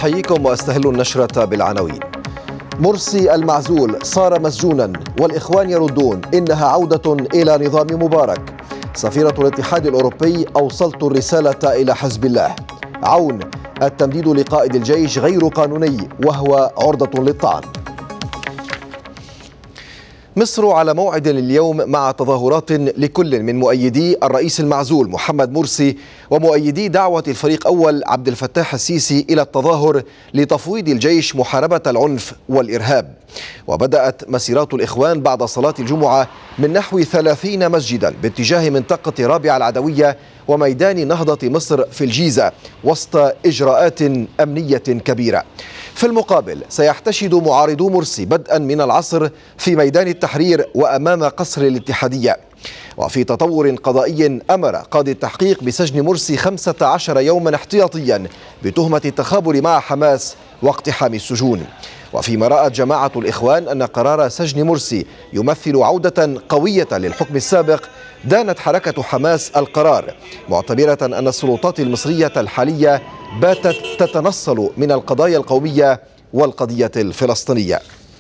أحييكم وأستهل النشرة بالعناوين. مرسي المعزول صار مسجونا والإخوان يردون إنها عودة إلى نظام مبارك. سفيرة الاتحاد الأوروبي أوصلت الرسالة إلى حزب الله. عون التمديد لقائد الجيش غير قانوني وهو عرضة للطعن. مصر على موعد اليوم مع تظاهرات لكل من مؤيدي الرئيس المعزول محمد مرسي ومؤيدي دعوة الفريق أول عبد الفتاح السيسي إلى التظاهر لتفويض الجيش محاربة العنف والإرهاب. وبدأت مسيرات الإخوان بعد صلاة الجمعة من نحو 30 مسجدا باتجاه منطقة رابعة العدوية وميدان نهضة مصر في الجيزة وسط إجراءات أمنية كبيرة. في المقابل سيحتشد معارضو مرسي بدءا من العصر في ميدان التحرير وأمام قصر الاتحادية. وفي تطور قضائي أمر قاضي التحقيق بسجن مرسي 15 يوما احتياطيا بتهمة التخابر مع حماس واقتحام السجون. وفيما رأت جماعة الإخوان أن قرار سجن مرسي يمثل عودة قوية للحكم السابق، دانت حركة حماس القرار معتبرة أن السلطات المصرية الحالية باتت تتنصل من القضايا القومية والقضية الفلسطينية.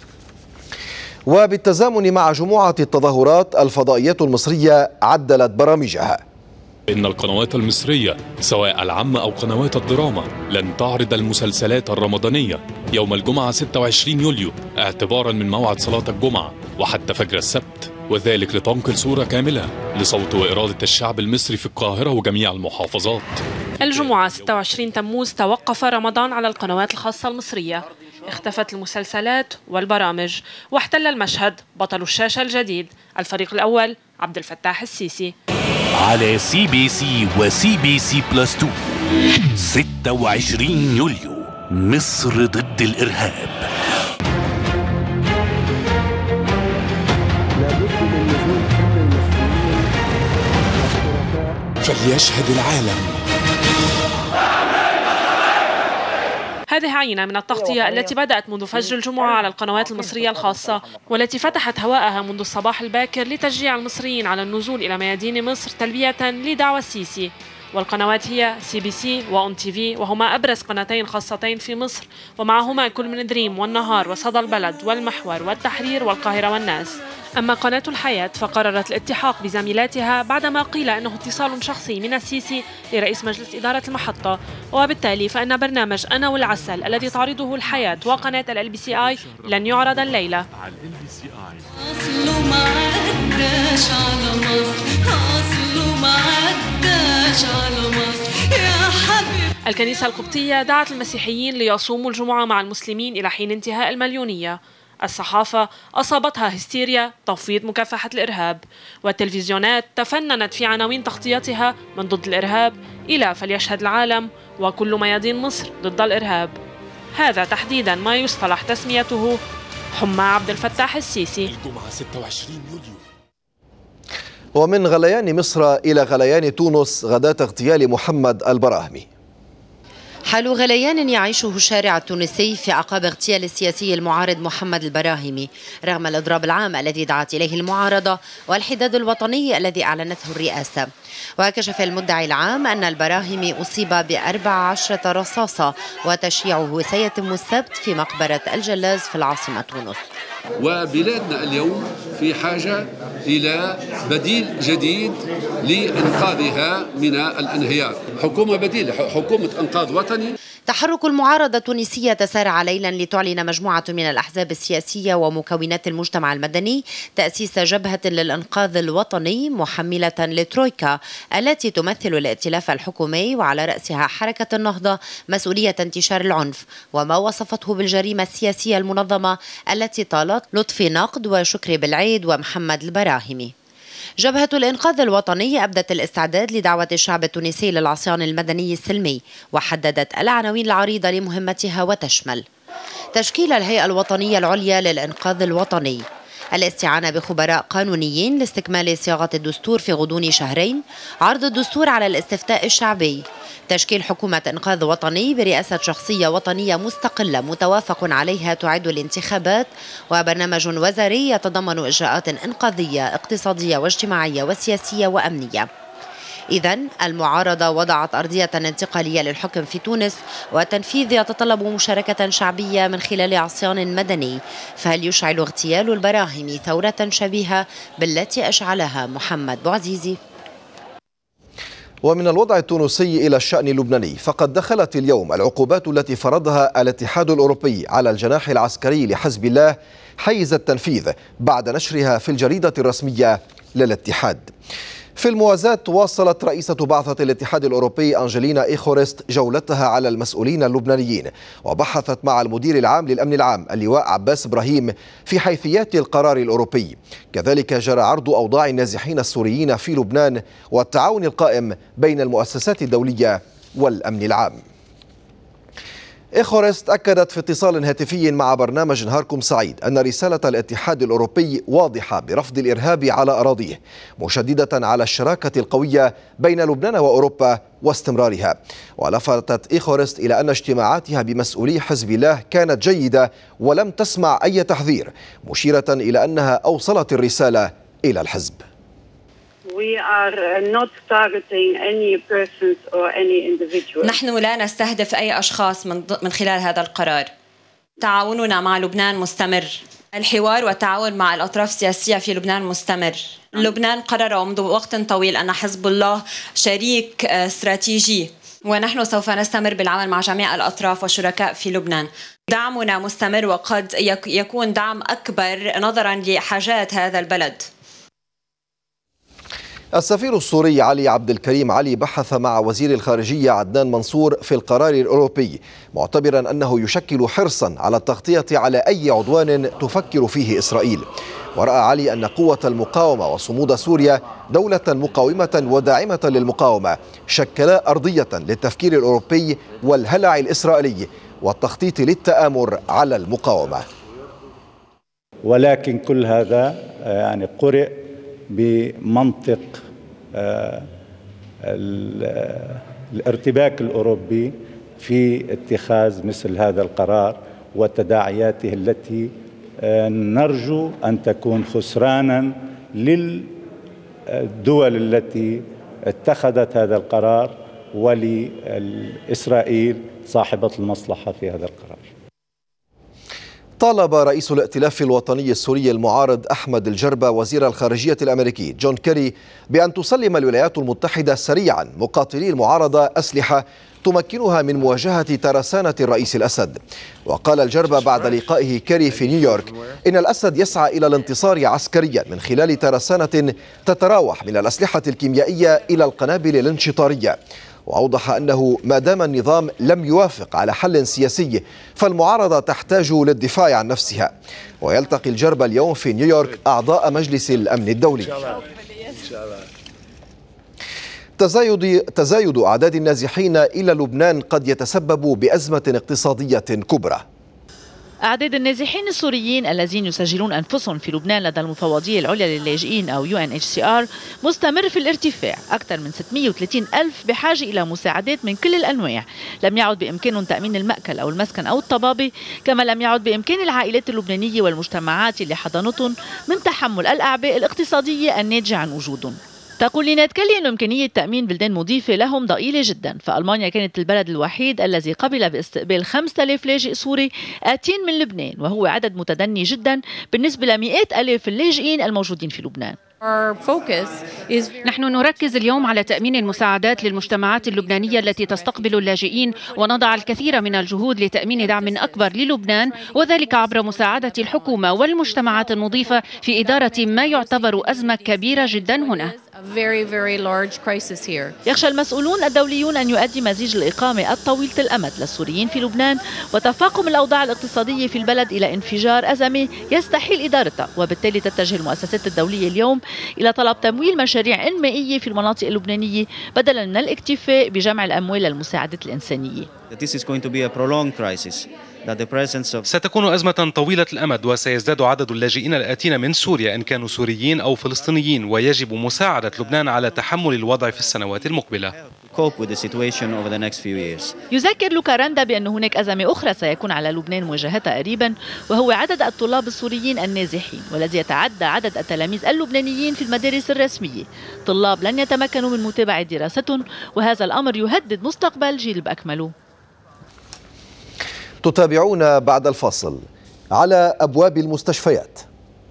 وبالتزامن مع جموعة التظاهرات الفضائيات المصرية عدلت برامجها. إن القنوات المصرية سواء العامة أو قنوات الدراما لن تعرض المسلسلات الرمضانية يوم الجمعة 26 يوليو اعتبارا من موعد صلاة الجمعة وحتى فجر السبت، وذلك لتنقل صورة كاملة لصوت وإرادة الشعب المصري في القاهرة وجميع المحافظات. الجمعة 26 تموز توقف رمضان على القنوات الخاصة المصرية، اختفت المسلسلات والبرامج واحتل المشهد بطل الشاشة الجديد الفريق الأول عبد الفتاح السيسي. على CBC وCBC بلس 2 26 يوليو مصر ضد الإرهاب. فليشهد العالم. هذه عينة من التغطية التي بدأت منذ فجر الجمعة على القنوات المصرية الخاصة والتي فتحت هواءها منذ الصباح الباكر لتشجيع المصريين على النزول إلى ميادين مصر تلبية لدعوى السيسي. والقنوات هي CBC وأون TV، وهما أبرز قناتين خاصتين في مصر، ومعهما كل من دريم والنهار وصدى البلد والمحور والتحرير والقاهرة والناس. أما قناة الحياة فقررت الالتحاق بزميلاتها بعدما قيل أنه اتصال شخصي من السيسي لرئيس مجلس إدارة المحطة، وبالتالي فإن برنامج أنا والعسل الذي تعرضه الحياة وقناة LBCI لن يعرض الليلة. الكنيسة القبطية دعت المسيحيين ليصوموا الجمعة مع المسلمين إلى حين انتهاء المليونية. الصحافة أصابتها هستيريا تفويض مكافحة الإرهاب، والتلفزيونات تفننت في عناوين تغطيتها من ضد الإرهاب إلى فليشهد العالم وكل ميادين مصر ضد الإرهاب. هذا تحديدا ما يصطلح تسميته حمى عبد الفتاح السيسي. الجمعة 26 يوليو. ومن غليان مصر إلى غليان تونس غداة اغتيال محمد البراهمي. حال غليان يعيشه الشارع التونسي في أعقاب اغتيال السياسي المعارض محمد البراهمي رغم الإضراب العام الذي دعت إليه المعارضة والحداد الوطني الذي أعلنته الرئاسة. وكشف المدعي العام أن البراهمي أصيب ب14 رصاصة وتشييعه سيتم السبت في مقبرة الجلاز في العاصمة تونس. وبلادنا اليوم في حاجة إلى بديل جديد لإنقاذها من الانهيار، حكومة بديلة، حكومة إنقاذ وطني. تحرك المعارضة التونسية تسارع ليلا لتعلن مجموعة من الأحزاب السياسية ومكونات المجتمع المدني تأسيس جبهة للإنقاذ الوطني محملة لترويكا التي تمثل الائتلاف الحكومي وعلى رأسها حركة النهضة مسؤولية انتشار العنف وما وصفته بالجريمة السياسية المنظمة التي طالت لطفي نقد وشكري بالعيد ومحمد البراهمي. جبهة الإنقاذ الوطني أبدت الاستعداد لدعوة الشعب التونسي للعصيان المدني السلمي وحددت العناوين العريضة لمهمتها وتشمل تشكيل الهيئة الوطنية العليا للإنقاذ الوطني، الاستعانة بخبراء قانونيين لاستكمال صياغة الدستور في غضون شهرين، عرض الدستور على الاستفتاء الشعبي، تشكيل حكومة إنقاذ وطني برئاسة شخصية وطنية مستقلة متوافق عليها تعد الانتخابات، وبرنامج وزاري يتضمن إجراءات إنقاذية اقتصادية واجتماعية وسياسية وأمنية. إذن المعارضة وضعت أرضية انتقالية للحكم في تونس، وتنفيذ يتطلب مشاركة شعبية من خلال عصيان مدني. فهل يشعل اغتيال البراهمي ثورة شبيهة بالتي أشعلها محمد بوعزيزي؟ ومن الوضع التونسي إلى الشأن اللبناني، فقد دخلت اليوم العقوبات التي فرضها الاتحاد الأوروبي على الجناح العسكري لحزب الله حيز التنفيذ بعد نشرها في الجريدة الرسمية للاتحاد. في الموازاة، واصلت رئيسة بعثة الاتحاد الأوروبي أنجلينا إيخورست جولتها على المسؤولين اللبنانيين، وبحثت مع المدير العام للأمن العام اللواء عباس إبراهيم في حيثيات القرار الأوروبي. كذلك جرى عرض أوضاع النازحين السوريين في لبنان والتعاون القائم بين المؤسسات الدولية والأمن العام. إيخورست أكدت في اتصال هاتفي مع برنامج نهاركم سعيد أن رسالة الاتحاد الأوروبي واضحة برفض الإرهاب على أراضيه، مشددة على الشراكة القوية بين لبنان وأوروبا واستمرارها. ولفتت إيخورست إلى أن اجتماعاتها بمسؤولي حزب الله كانت جيدة ولم تسمع أي تحذير، مشيرة إلى أنها أوصلت الرسالة إلى الحزب. نحن لا نستهدف أي أشخاص من خلال هذا القرار. تعاوننا مع لبنان مستمر. الحوار والتعاون مع الأطراف السياسية في لبنان مستمر. لبنان قرر منذ وقت طويل أن حزب الله شريك استراتيجي، ونحن سوف نستمر بالعمل مع جميع الأطراف والشركاء في لبنان. دعمنا مستمر، وقد يكون دعم أكبر نظرا لحاجات هذا البلد. السفير السوري علي عبد الكريم علي بحث مع وزير الخارجية عدنان منصور في القرار الأوروبي، معتبرا أنه يشكل حرصا على التغطية على أي عدوان تفكر فيه إسرائيل. ورأى علي أن قوة المقاومة وصمود سوريا دولة مقاومة وداعمة للمقاومة شكلا أرضية للتفكير الأوروبي والهلع الإسرائيلي والتخطيط للتآمر على المقاومة. ولكن كل هذا قرئ بمنطق الارتباك الأوروبي في اتخاذ مثل هذا القرار وتداعياته التي نرجو أن تكون خسرانا للدول التي اتخذت هذا القرار ولإسرائيل صاحبة المصلحة في هذا القرار. طالب رئيس الائتلاف الوطني السوري المعارض أحمد الجربة وزير الخارجية الأمريكي جون كيري بأن تسلم الولايات المتحدة سريعا مقاتلي المعارضة أسلحة تمكنها من مواجهة ترسانة الرئيس الأسد. وقال الجربة بعد لقائه كيري في نيويورك إن الأسد يسعى إلى الانتصار عسكريا من خلال ترسانة تتراوح من الأسلحة الكيميائية إلى القنابل الانشطارية. وأوضح أنه ما دام النظام لم يوافق على حل سياسي فالمعارضة تحتاج للدفاع عن نفسها. ويلتقي الجربة اليوم في نيويورك أعضاء مجلس الأمن الدولي. تزايد أعداد النازحين إلى لبنان قد يتسبب بأزمة اقتصادية كبرى. أعداد النازحين السوريين الذين يسجلون أنفسهم في لبنان لدى المفوضية العليا للاجئين أو UNHCR مستمر في الارتفاع. أكثر من 630 ألف بحاجة إلى مساعدات من كل الأنواع. لم يعد بإمكانهم تأمين المأكل أو المسكن أو الطبابة، كما لم يعد بإمكان العائلات اللبنانية والمجتمعات اللي حضنتهم من تحمل الأعباء الاقتصادية الناتجة عن وجودهم. تقول لينات كلي أن إمكانية تأمين بلدان مضيفة لهم ضئيلة جدا، فألمانيا كانت البلد الوحيد الذي قبل باستقبال 5000 لاجئ سوري آتين من لبنان، وهو عدد متدني جدا بالنسبة لمئات ألاف اللاجئين الموجودين في لبنان. نحن نركز اليوم على تأمين المساعدات للمجتمعات اللبنانية التي تستقبل اللاجئين، ونضع الكثير من الجهود لتأمين دعم أكبر للبنان، وذلك عبر مساعدة الحكومة والمجتمعات المضيفة في إدارة ما يعتبر أزمة كبيرة جدا هنا. يخشى المسؤولون الدوليون أن يؤدي مزيج الإقامة الطويلة الأمد للسوريين في لبنان وتفاقم الأوضاع الاقتصادية في البلد إلى انفجار أزمة يستحيل إدارتها، وبالتالي تتجه المؤسسات الدولية اليوم إلى طلب تمويل مشاريع إنمائية في المناطق اللبنانية بدلا من الاكتفاء بجمع الأموال للمساعدة الإنسانية. ستكون أزمة طويلة الأمد، وسيزداد عدد اللاجئين الآتين من سوريا إن كانوا سوريين أو فلسطينيين، ويجب مساعدة لبنان على تحمل الوضع في السنوات المقبلة. يذكر لوكاراندا بأن هناك أزمة أخرى سيكون على لبنان مواجهتها قريبا، وهو عدد الطلاب السوريين النازحين، والذي يتعدى عدد التلاميذ اللبنانيين في المدارس الرسمية. طلاب لن يتمكنوا من متابعة دراستهم، وهذا الأمر يهدد مستقبل جيل بأكمله. تتابعون بعد الفاصل. على أبواب المستشفيات.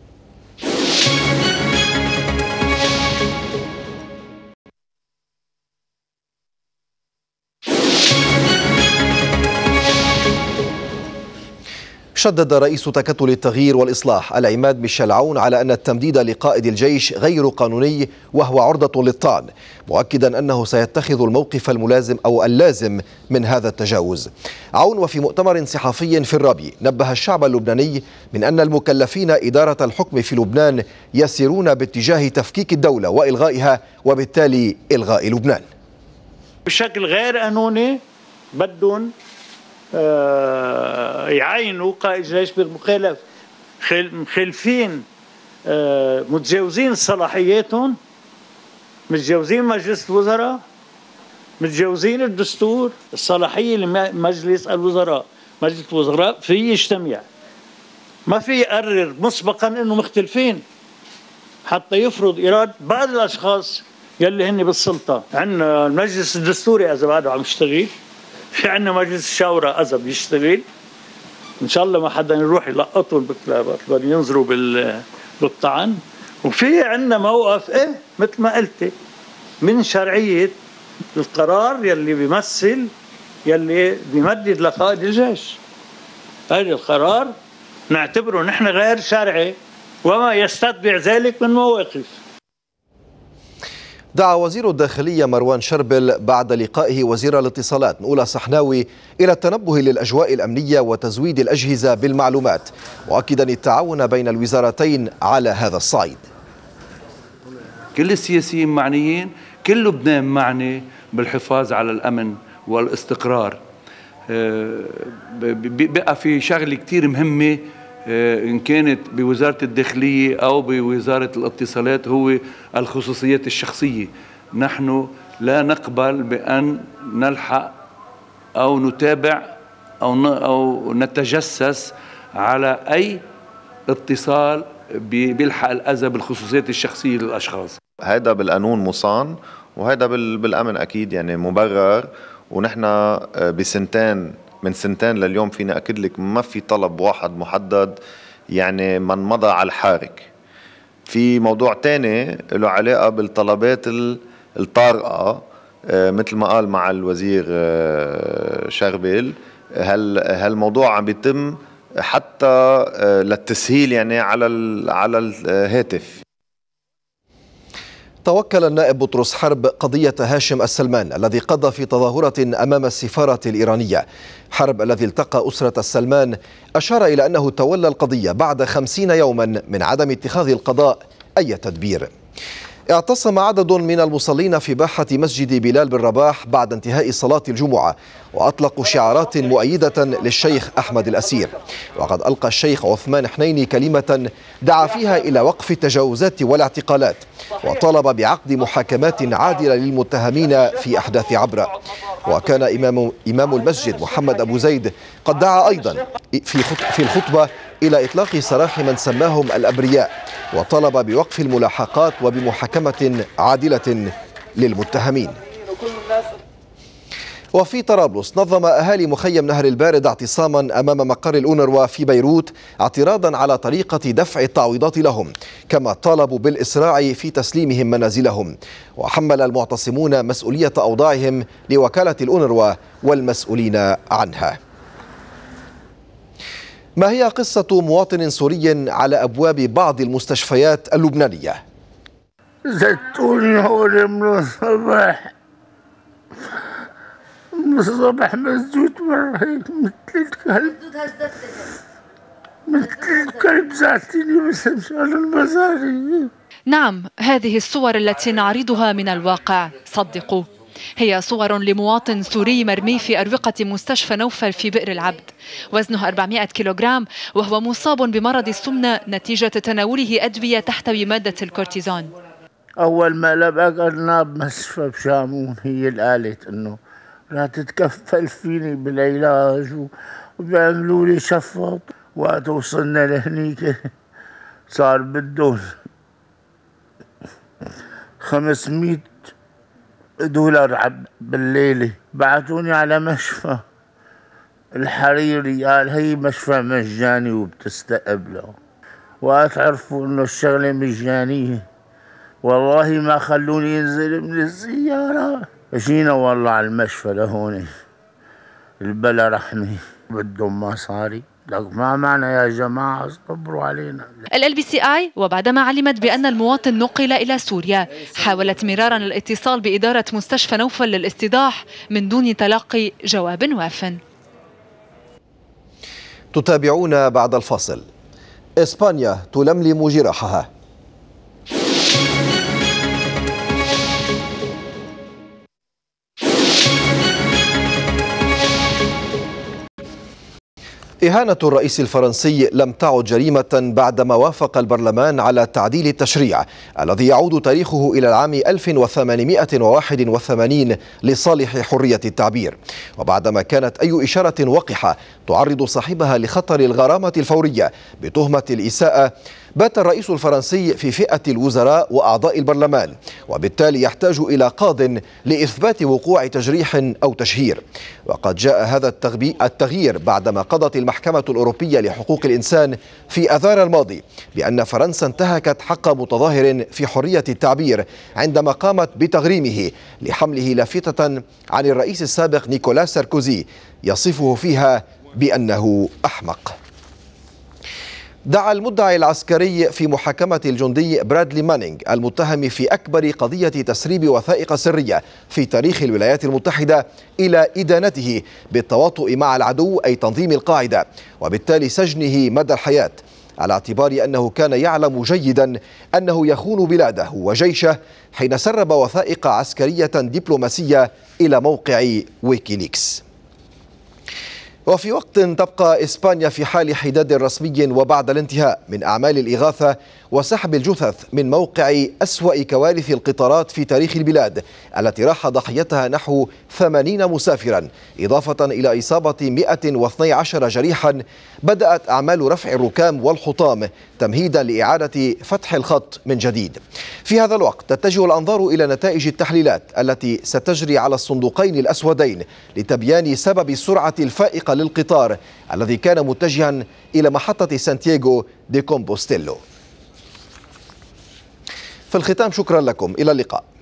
شدد رئيس تكتل التغيير والإصلاح العماد ميشيل عون على أن التمديد لقائد الجيش غير قانوني وهو عرضة للطعن، مؤكدا أنه سيتخذ الموقف اللازم من هذا التجاوز. عون وفي مؤتمر صحفي في الرابي نبه الشعب اللبناني من أن المكلفين إدارة الحكم في لبنان يسيرون باتجاه تفكيك الدولة وإلغائها، وبالتالي إلغاء لبنان بشكل غير قانوني. بدهم يعينوا قائد جيش بالمخالف، مخالفين، متجاوزين صلاحياتهم، متجاوزين مجلس الوزراء، متجاوزين الدستور. الصلاحية لمجلس الوزراء، مجلس الوزراء في يجتمع، ما في يقرر مسبقا انه مختلفين حتى يفرض إرادة بعض الاشخاص يلي هن بالسلطة. عندنا المجلس الدستوري اذا بعده عم يشتغل، في عندنا مجلس الشورى اذا بيشتغل، ان شاء الله ما حدا يروح يلقطهم بالكلابات بدهم ينظروا بالطعن. وفي عندنا موقف مثل ما قلت من شرعيه القرار يلي بيمثل يلي بيمدد لقائد الجيش. هذا القرار نعتبره نحن غير شرعي وما يستتبع ذلك من مواقف. دعا وزير الداخلية مروان شربل بعد لقائه وزير الاتصالات نقول صحناوي إلى التنبه للأجواء الأمنية وتزويد الأجهزة بالمعلومات، مؤكدا التعاون بين الوزارتين على هذا الصعيد. كل السياسيين معنيين، كل لبنان معني بالحفاظ على الأمن والاستقرار. بقى في شغلة كتير مهمة إن كانت بوزارة الداخلية أو بوزارة الاتصالات، هو الخصوصيات الشخصية. نحن لا نقبل بأن نلحق أو نتابع أو نتجسس على أي اتصال بيلحق الأذى بالخصوصيات الشخصية للأشخاص. هذا بالقانون مصان، وهذا بالأمن أكيد يعني مبرر. ونحن من سنتين لليوم فينا أكد لك ما في طلب واحد محدد يعني من مضى على الحارك. في موضوع تاني له علاقة بالطلبات الطارئة مثل ما قال مع الوزير شربل. هالموضوع عم بيتم حتى للتسهيل يعني على الهاتف. توكل النائب بطرس حرب قضية هاشم السلمان الذي قضى في تظاهرة أمام السفارة الإيرانية. حرب الذي التقى أسرة السلمان أشار إلى أنه تولى القضية بعد 50 يوما من عدم اتخاذ القضاء أي تدبير. اعتصم عدد من المصلين في باحة مسجد بلال بن رباح بعد انتهاء صلاة الجمعة، وأطلقوا شعارات مؤيدة للشيخ أحمد الأسير. وقد ألقى الشيخ عثمان حنيني كلمة دعا فيها إلى وقف التجاوزات والاعتقالات، وطالب بعقد محاكمات عادلة للمتهمين في أحداث عبرة. وكان إمام المسجد محمد أبو زيد قد دعا أيضا في الخطبة إلى إطلاق سراح من سماهم الأبرياء، وطلب بوقف الملاحقات وبمحاكمة عادلة للمتهمين. وفي طرابلس نظم أهالي مخيم نهر البارد اعتصاما أمام مقر الأونروا في بيروت اعتراضا على طريقة دفع التعويضات لهم، كما طالبوا بالإسراع في تسليمهم منازلهم. وحمل المعتصمون مسؤولية أوضاعهم لوكالة الأونروا والمسؤولين عنها. ما هي قصة مواطن سوري على أبواب بعض المستشفيات اللبنانية؟ زتوني هون من الصبح مسدود مرة هيك مثل الكلب زعتيني بس مشان المزاري. نعم، هذه الصور التي نعرضها من الواقع. صدقوا، هي صور لمواطن سوري مرمي في أروقة مستشفى نوفل في بئر العبد، وزنه 400 كيلوغرام، وهو مصاب بمرض السمنة نتيجة تناوله أدوية تحتوي مادة الكورتيزون. أول ما لبقنا بمستشفى بشامون هي اللي قالت إنه لا تتكفل فيني بالعلاج وبيعملوا لي شفط. وقت وصلنا لهنيك صار بدهم $500 بالليلة. بعتوني على مشفى الحريري، قال هي مشفى مجاني وبتستقبله. وقت عرفوا إنه الشغلة مجانية والله ما خلوني ينزل من السيارة. جينا والله على المشفى لهون البلا رحمة، بدهم مصاري. لك ما معنى يا جماعة اصبروا علينا. LBCI وبعدما علمت بأن المواطن نقل إلى سوريا حاولت مرارا الاتصال بإدارة مستشفى نوفل للاستيضاح من دون تلقي جواب واف. تتابعون بعد الفاصل. إسبانيا تلملم جراحها. إهانة الرئيس الفرنسي لم تعد جريمة بعدما وافق البرلمان على تعديل التشريع الذي يعود تاريخه إلى العام 1881 لصالح حرية التعبير، وبعدما كانت أي إشارة وقحة تعرض صاحبها لخطر الغرامة الفورية بتهمة الإساءة، بات الرئيس الفرنسي في فئة الوزراء وأعضاء البرلمان، وبالتالي يحتاج إلى قاض لإثبات وقوع تجريح أو تشهير. وقد جاء هذا التغيير بعدما قضت المحكمة الأوروبية لحقوق الإنسان في آذار الماضي بأن فرنسا انتهكت حق متظاهر في حرية التعبير عندما قامت بتغريمه لحمله لافتة عن الرئيس السابق نيكولا ساركوزي يصفه فيها بأنه أحمق. دعا المدعي العسكري في محاكمة الجندي برادلي مانينغ المتهم في أكبر قضية تسريب وثائق سرية في تاريخ الولايات المتحدة إلى إدانته بالتواطؤ مع العدو أي تنظيم القاعدة، وبالتالي سجنه مدى الحياة، على اعتبار أنه كان يعلم جيدا أنه يخون بلاده وجيشه حين سرب وثائق عسكرية دبلوماسية إلى موقع ويكيليكس. وفي وقت تبقى إسبانيا في حال حداد رسمي وبعد الانتهاء من أعمال الإغاثة وسحب الجثث من موقع أسوأ كوارث القطارات في تاريخ البلاد التي راح ضحيتها نحو 80 مسافرا إضافة إلى إصابة 112 جريحا، بدأت أعمال رفع الركام والحطام تمهيدا لإعادة فتح الخط من جديد. في هذا الوقت تتجه الأنظار إلى نتائج التحليلات التي ستجري على الصندوقين الأسودين لتبيان سبب السرعة الفائقة للقطار الذي كان متجها إلى محطة سانتياغو دي كومبوستيلو. في الختام شكرا لكم، إلى اللقاء.